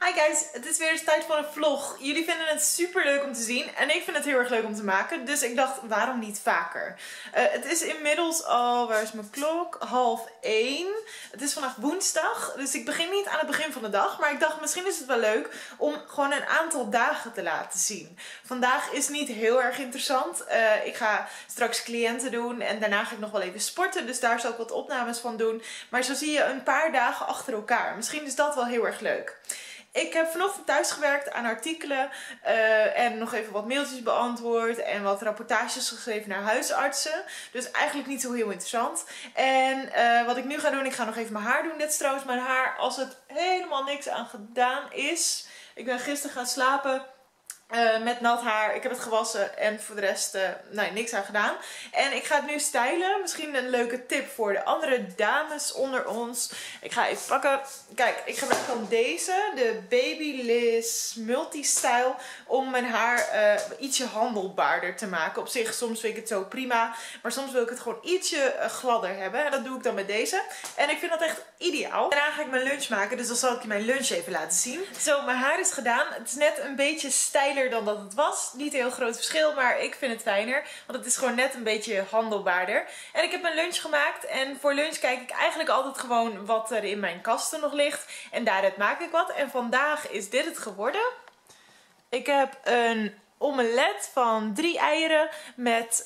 Hi guys, het is weer eens tijd voor een vlog. Jullie vinden het super leuk om te zien en ik vind het heel erg leuk om te maken. Dus ik dacht, waarom niet vaker? Het is inmiddels al, waar is mijn klok? 12:30. Het is vandaag woensdag, dus ik begin niet aan het begin van de dag. Maar ik dacht, misschien is het wel leuk om gewoon een aantal dagen te laten zien. Vandaag is niet heel erg interessant. Ik ga straks cliënten doen en daarna ga ik nog wel even sporten. Dus daar zal ik wat opnames van doen. Maar zo zie je een paar dagen achter elkaar. Misschien is dat wel heel erg leuk. Ik heb vanochtend thuis gewerkt aan artikelen en nog even wat mailtjes beantwoord en wat rapportages geschreven naar huisartsen. Dus eigenlijk niet zo heel interessant. En wat ik nu ga doen, ik ga nog even mijn haar doen. Dit is trouwens mijn haar als het helemaal niks aan gedaan is. Ik ben gisteren gaan slapen met nat haar. Ik heb het gewassen en voor de rest niks aan gedaan. En ik ga het nu stylen. Misschien een leuke tip voor de andere dames onder ons. Ik ga even pakken. Kijk, ik gebruik dan deze. De Babyliss Multi-Style. Om mijn haar ietsje handelbaarder te maken. Op zich, soms vind ik het zo prima. Maar soms wil ik het gewoon ietsje gladder hebben. En dat doe ik dan met deze. En ik vind dat echt ideaal. Daarna ga ik mijn lunch maken. Dus dan zal ik je mijn lunch even laten zien. Zo, mijn haar is gedaan. Het is net een beetje stijler dan dat het was. Niet een heel groot verschil, maar ik vind het fijner. Want het is gewoon net een beetje handelbaarder. En ik heb mijn lunch gemaakt. En voor lunch kijk ik eigenlijk altijd gewoon wat er in mijn kasten nog ligt. En daaruit maak ik wat. En vandaag is dit het geworden. Ik heb een omelet van 3 eieren met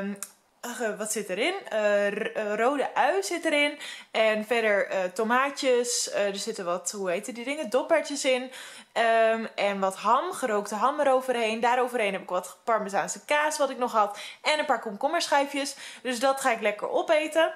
wat zit erin? Rode ui zit erin. En verder tomaatjes. Er zitten wat, hoe heet die dingen? Doppertjes in. En wat ham, gerookte ham eroverheen. Daaroverheen heb ik wat parmezaanse kaas wat ik nog had. En een paar komkommerschijfjes. Dus dat ga ik lekker opeten.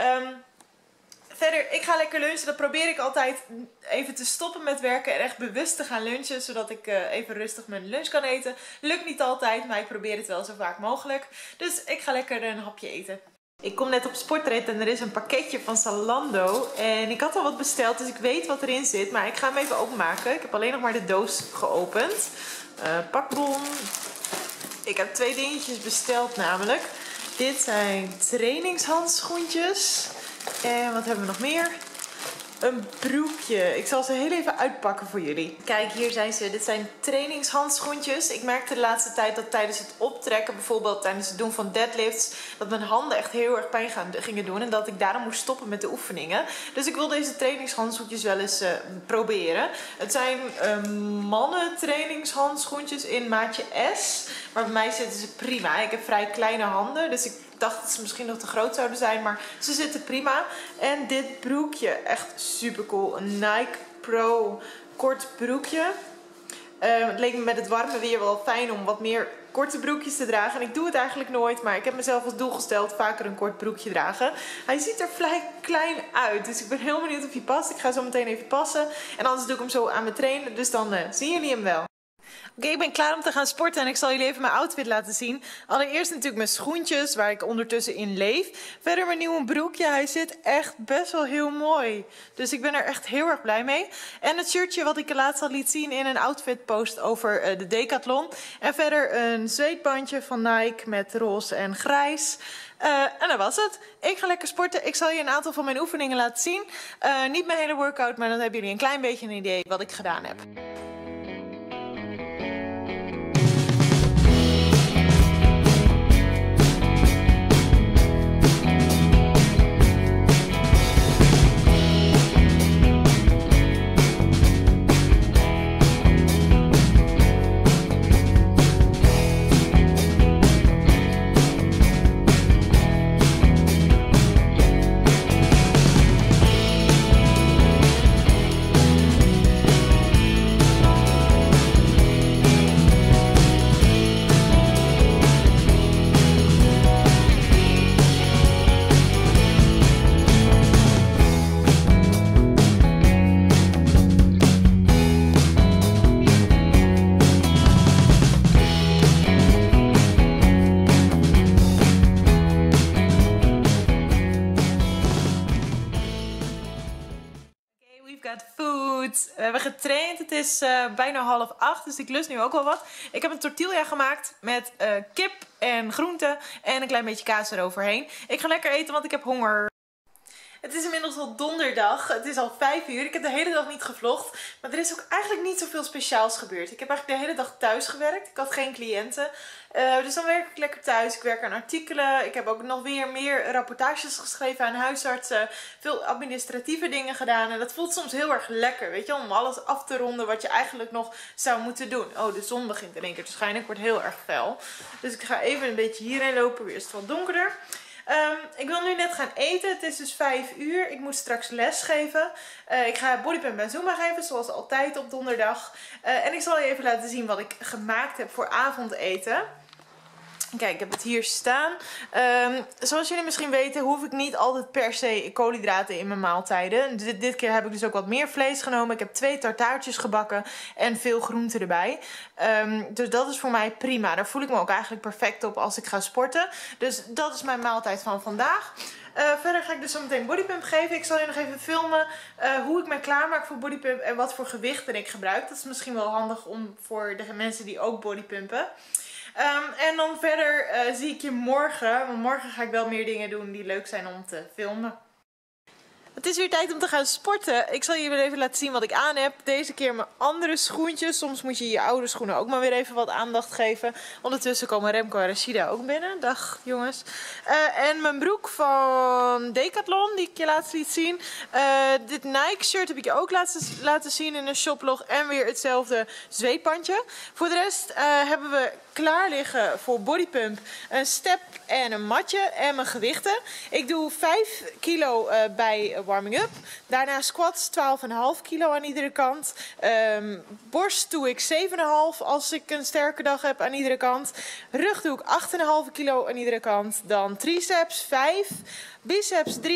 Verder, ik ga lekker lunchen. Dat probeer ik altijd even te stoppen met werken en echt bewust te gaan lunchen. Zodat ik even rustig mijn lunch kan eten. Lukt niet altijd, maar ik probeer het wel zo vaak mogelijk. Dus ik ga lekker een hapje eten. Ik kom net op sportrit en er is een pakketje van Zalando. En ik had al wat besteld, dus ik weet wat erin zit. Maar ik ga hem even openmaken. Ik heb alleen nog maar de doos geopend. Pakbon. Ik heb 2 dingetjes besteld namelijk. Dit zijn trainingshandschoentjes. En wat hebben we nog meer? Een broekje. Ik zal ze heel even uitpakken voor jullie. Kijk, hier zijn ze. Dit zijn trainingshandschoentjes. Ik merkte de laatste tijd dat tijdens het optrekken, bijvoorbeeld tijdens het doen van deadlifts, dat mijn handen echt heel erg pijn gingen doen. En dat ik daarom moest stoppen met de oefeningen. Dus ik wil deze trainingshandschoentjes wel eens proberen. Het zijn mannen trainingshandschoentjes in maatje S. Maar bij mij zitten ze prima. Ik heb vrij kleine handen. Dus ik dacht dat ze misschien nog te groot zouden zijn, maar ze zitten prima. En dit broekje, echt super cool. Een Nike Pro kort broekje. Het leek me met het warme weer wel fijn om wat meer korte broekjes te dragen. En ik doe het eigenlijk nooit, maar ik heb mezelf als doel gesteld vaker een kort broekje dragen. Hij ziet er vrij klein uit, dus ik ben heel benieuwd of hij past. Ik ga zo meteen even passen. En anders doe ik hem zo aan mijn trainen, dus dan zien jullie hem wel. Oké, ik ben klaar om te gaan sporten en ik zal jullie even mijn outfit laten zien. Allereerst natuurlijk mijn schoentjes, waar ik ondertussen in leef. Verder mijn nieuwe broekje, hij zit echt best wel heel mooi. Dus ik ben er echt heel erg blij mee. En het shirtje wat ik laatst al liet zien in een outfit post over de Decathlon. En verder een zweetbandje van Nike met roze en grijs. En dat was het. Ik ga lekker sporten. Ik zal je een aantal van mijn oefeningen laten zien. Niet mijn hele workout, maar dan hebben jullie een klein beetje een idee wat ik gedaan heb. Food. We hebben getraind. Het is bijna 7:30, dus ik lust nu ook wel wat. Ik heb een tortilla gemaakt met kip en groenten en een klein beetje kaas eroverheen. Ik ga lekker eten, want ik heb honger. Het is inmiddels al donderdag. Het is al 5 uur. Ik heb de hele dag niet gevlogd. Maar er is ook eigenlijk niet zoveel speciaals gebeurd. Ik heb eigenlijk de hele dag thuis gewerkt. Ik had geen cliënten. Dus dan werk ik lekker thuis. Ik werk aan artikelen. Ik heb ook nog weer meer rapportages geschreven aan huisartsen. Veel administratieve dingen gedaan. En dat voelt soms heel erg lekker. Weet je, om alles af te ronden wat je eigenlijk nog zou moeten doen. Oh, de zon begint in één keer te schijnen. Ik word heel erg fel. Dus ik ga even een beetje hierheen lopen. Weer is het wat donkerder. Ik wil nu net gaan eten. Het is dus 5 uur. Ik moet straks les geven. Ik ga bodypump en zumba geven, zoals altijd op donderdag. En ik zal je even laten zien wat ik gemaakt heb voor avondeten. Kijk, ik heb het hier staan. Zoals jullie misschien weten, hoef ik niet altijd per se koolhydraten in mijn maaltijden. Dit keer heb ik dus ook wat meer vlees genomen. Ik heb 2 tartaartjes gebakken en veel groenten erbij. Dus dat is voor mij prima. Daar voel ik me ook eigenlijk perfect op als ik ga sporten. Dus dat is mijn maaltijd van vandaag. Verder ga ik dus zo meteen bodypump geven. Ik zal je nog even filmen hoe ik mij klaarmaak voor bodypump en wat voor gewichten ik gebruik. Dat is misschien wel handig voor de mensen die ook bodypumpen. En dan verder zie ik je morgen. Want morgen ga ik wel meer dingen doen die leuk zijn om te filmen. Het is weer tijd om te gaan sporten. Ik zal je weer even laten zien wat ik aan heb. Deze keer mijn andere schoentjes. Soms moet je je oude schoenen ook maar weer even wat aandacht geven. Ondertussen komen Remco en Rashida ook binnen. Dag jongens. En mijn broek van Decathlon die ik je laatst liet zien. Dit Nike shirt heb ik je ook laten zien in een shoplog. En weer hetzelfde zweepbandje. Voor de rest hebben we klaar liggen voor bodypump een step en een matje en mijn gewichten. Ik doe 5 kilo bij warming up. Daarna squats 12,5 kilo aan iedere kant. Borst doe ik 7,5 als ik een sterke dag heb aan iedere kant. Rug doe ik 8,5 kilo aan iedere kant. Dan triceps 5. Biceps 3,5,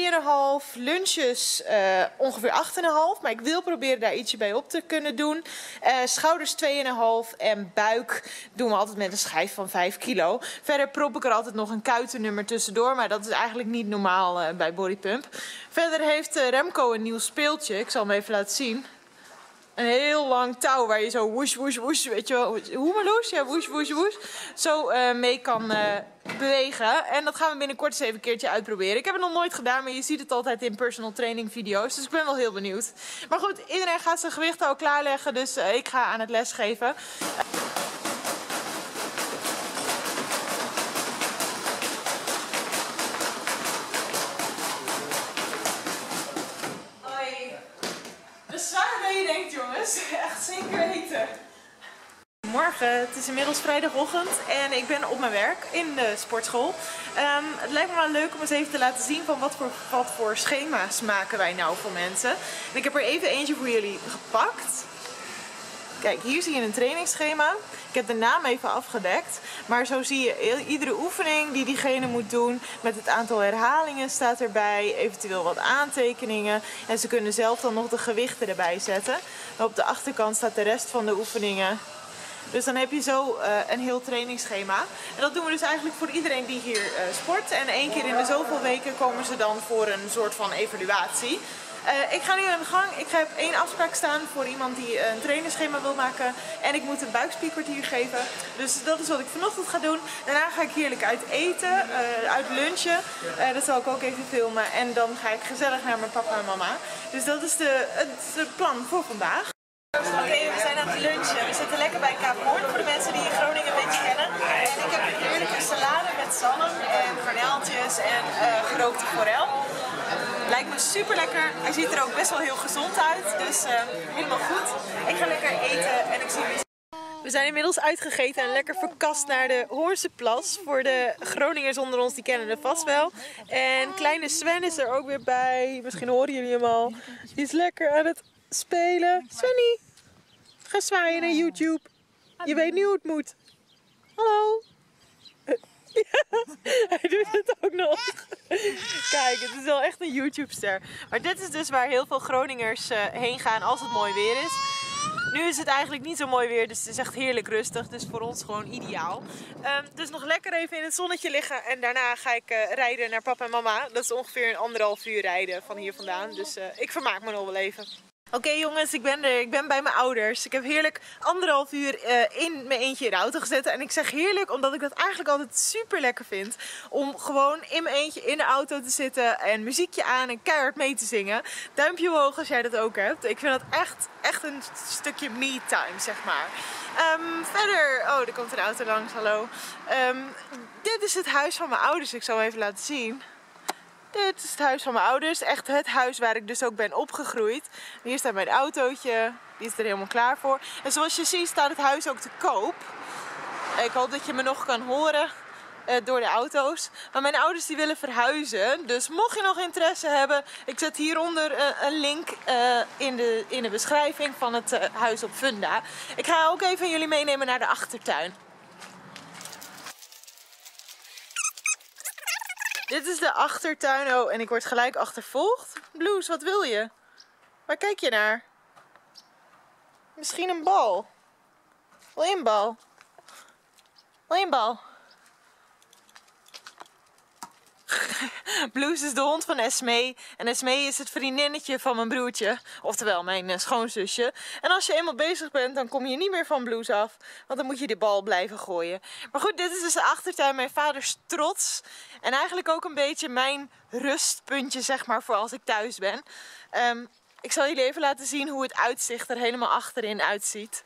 lunches ongeveer 8,5. Maar ik wil proberen daar ietsje bij op te kunnen doen. Schouders 2,5 en buik doen we altijd met een schijf van 5 kilo. Verder prop ik er altijd nog een kuitennummer tussendoor. Maar dat is eigenlijk niet normaal bij bodypump. Verder heeft Remco een nieuw speeltje. Ik zal hem even laten zien. Een heel lang touw waar je zo woesh, woesh, woesh, weet je wel, hoe Marloes? Ja, woesh, woesh, woesh. Zo mee kan bewegen. En dat gaan we binnenkort eens even een keertje uitproberen. Ik heb het nog nooit gedaan, maar je ziet het altijd in personal training video's. Dus ik ben wel heel benieuwd. Maar goed, iedereen gaat zijn gewicht al klaarleggen, dus ik ga aan het lesgeven. Echt zeker weten. Morgen, het is inmiddels vrijdagochtend en ik ben op mijn werk in de sportschool. Het lijkt me wel leuk om eens even te laten zien van wat voor schema's maken wij nou voor mensen. En ik heb er even eentje voor jullie gepakt. Kijk, hier zie je een trainingsschema. Ik heb de naam even afgedekt. Maar zo zie je iedere oefening die diegene moet doen. Met het aantal herhalingen staat erbij. Eventueel wat aantekeningen. En ze kunnen zelf dan nog de gewichten erbij zetten. En op de achterkant staat de rest van de oefeningen. Dus dan heb je zo een heel trainingsschema. En dat doen we dus eigenlijk voor iedereen die hier sport. En 1 keer in de zoveel weken komen ze dan voor een soort van evaluatie. Ik ga nu aan de gang. Ik heb 1 afspraak staan voor iemand die een trainingsschema wil maken. En ik moet een buikspierkwartier geven. Dus dat is wat ik vanochtend ga doen. Daarna ga ik heerlijk uit eten, uit lunchen. Dat zal ik ook even filmen. En dan ga ik gezellig naar mijn papa en mama. Dus dat is het plan voor vandaag. Oké, we zijn aan het lunchen. We zitten lekker bij Kaap Hoorn voor de mensen die Groningen een beetje kennen. En ik heb een heerlijke salade met zalm en garnaaltjes en gerookte forel. Lijkt me super lekker. Hij ziet er ook best wel heel gezond uit. Dus helemaal goed. Ik ga lekker eten en ik zie jullie. We zijn inmiddels uitgegeten en lekker verkast naar de Hoornse Plas. Voor de Groningers onder ons, die kennen het vast wel. En kleine Sven is er ook weer bij. Misschien horen jullie hem al. Die is lekker aan het spelen. Svenny, ga zwaaien naar YouTube. Je weet nu hoe het moet. Hallo. Ja, hij doet het ook nog. Kijk, het is wel echt een YouTube-ster. Maar dit is dus waar heel veel Groningers heen gaan als het mooi weer is. Nu is het eigenlijk niet zo mooi weer, dus het is echt heerlijk rustig. Dus voor ons gewoon ideaal. Dus nog lekker even in het zonnetje liggen. En daarna ga ik rijden naar papa en mama. Dat is ongeveer een 1,5 uur rijden van hier vandaan. Dus ik vermaak me nog wel even. Oké jongens, ik ben er. Ik ben bij mijn ouders. Ik heb heerlijk 1,5 uur in mijn eentje in de auto gezeten. En ik zeg heerlijk omdat ik dat eigenlijk altijd super lekker vind. Om gewoon in mijn eentje in de auto te zitten en muziekje aan en keihard mee te zingen. Duimpje omhoog als jij dat ook hebt. Ik vind dat echt een stukje me-time, zeg maar. Verder, oh, er komt een auto langs, hallo. Dit is het huis van mijn ouders. Ik zal hem even laten zien. Dit is het huis van mijn ouders. Echt het huis waar ik dus ook ben opgegroeid. Hier staat mijn autootje. Die is er helemaal klaar voor. En zoals je ziet staat het huis ook te koop. Ik hoop dat je me nog kan horen door de auto's. Maar mijn ouders die willen verhuizen. Dus mocht je nog interesse hebben. Ik zet hieronder een link in de beschrijving van het huis op Funda. Ik ga ook even jullie meenemen naar de achtertuin. Dit is de achtertuin. Oh, en ik word gelijk achtervolgd. Blues, wat wil je? Waar kijk je naar? Misschien een bal. Wil je een bal? Wil je een bal? Blues is de hond van Esmee. En Esmee is het vriendinnetje van mijn broertje. Oftewel mijn schoonzusje. En als je eenmaal bezig bent, dan kom je niet meer van Blues af. Want dan moet je die bal blijven gooien. Maar goed, dit is dus de achtertuin. Mijn vaders trots. En eigenlijk ook een beetje mijn rustpuntje, zeg maar, voor als ik thuis ben. Ik zal jullie even laten zien hoe het uitzicht er helemaal achterin uitziet.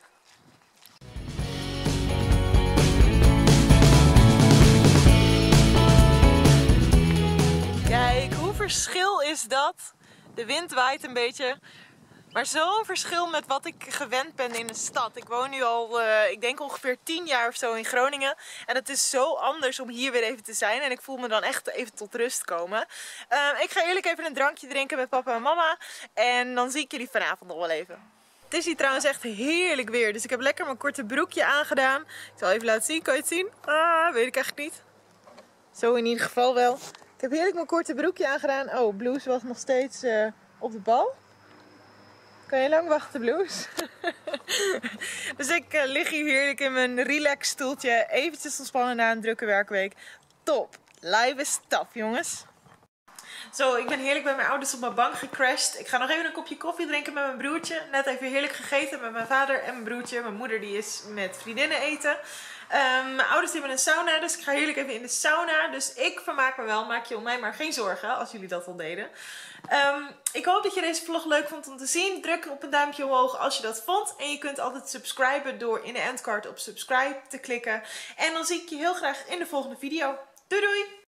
Kijk, hoe verschil is dat? De wind waait een beetje. Maar zo'n verschil met wat ik gewend ben in de stad. Ik woon nu al, ik denk ongeveer 10 jaar of zo in Groningen. En het is zo anders om hier weer even te zijn. En ik voel me dan echt even tot rust komen. Ik ga eerlijk even een drankje drinken met papa en mama. En dan zie ik jullie vanavond nog wel even. Het is hier trouwens echt heerlijk weer. Dus ik heb lekker mijn korte broekje aangedaan. Ik zal even laten zien. Kan je het zien? Weet ik eigenlijk niet. Zo in ieder geval wel. Ik heb heerlijk mijn korte broekje aangedaan. Oh, Blues was nog steeds op de bal. Kan je lang wachten, Blues? Dus ik lig hier heerlijk in mijn relax stoeltje. Eventjes ontspannen na een drukke werkweek. Top. Live is tough, jongens. Zo, ik ben heerlijk bij mijn ouders op mijn bank gecrashed. Ik ga nog even een kopje koffie drinken met mijn broertje. Net even heerlijk gegeten met mijn vader en mijn broertje. Mijn moeder die is met vriendinnen eten. Mijn ouders hebben een sauna, dus ik ga heerlijk even in de sauna. Dus ik vermaak me wel, maak je om mij maar geen zorgen als jullie dat al deden. Ik hoop dat je deze vlog leuk vond om te zien. Druk op een duimpje omhoog als je dat vond. En je kunt altijd subscriben door in de endcard op subscribe te klikken. En dan zie ik je heel graag in de volgende video. Doei doei!